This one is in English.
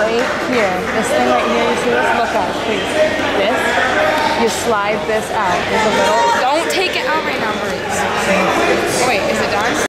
right here. This thing right here, you see this? Look at it, please. This, you slide this out. There's a little, don't take it out right now, Maurice. Wait, is it done?